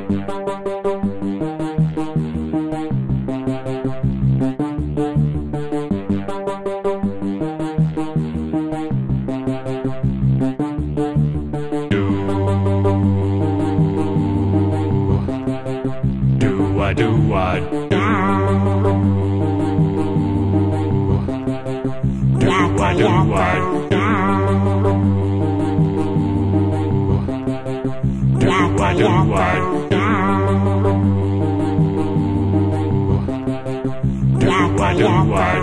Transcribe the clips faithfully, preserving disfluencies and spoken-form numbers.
Do do what? Do what? Do what? Do what? Do what? Do what? Do what?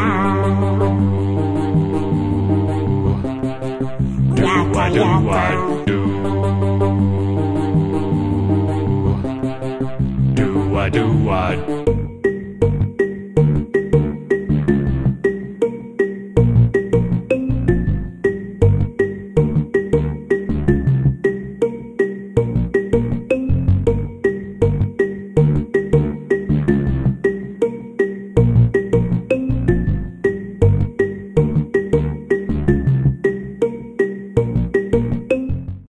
Do what? Do what? Do do what? Do what?